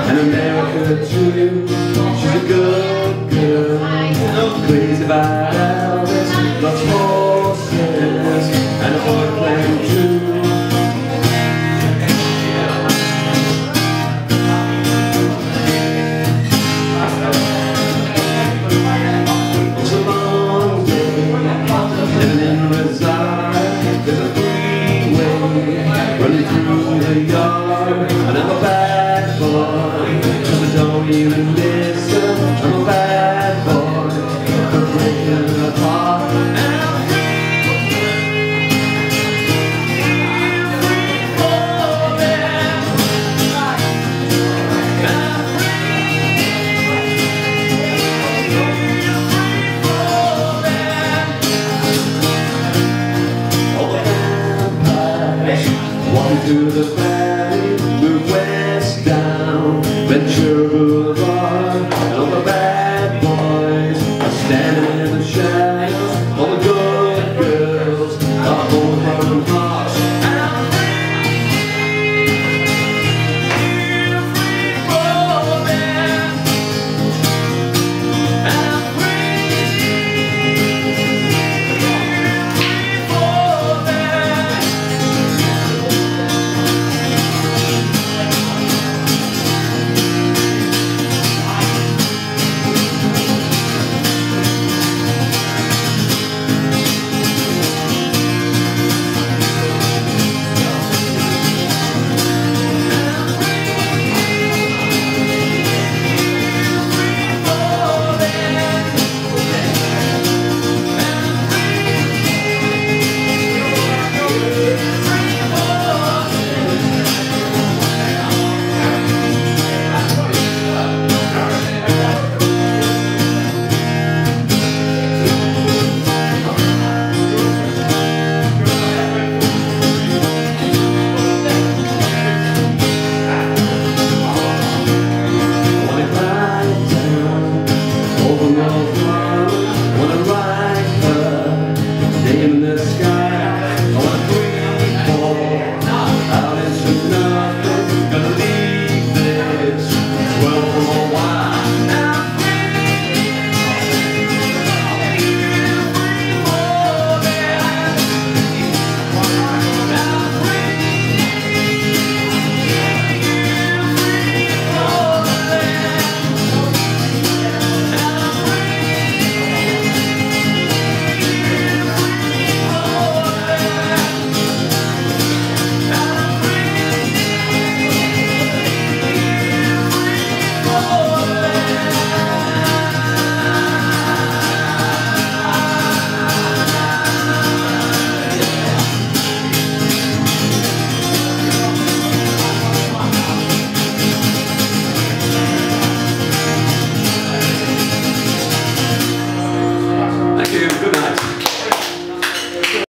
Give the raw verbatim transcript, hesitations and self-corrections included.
and America too. She's a good girl, crazy about Elvis, loves horses and a boyfriend too. It's a long day living in Reside. There's a freeway running through the yard, and I'm a bad boy, 'cause I don't even live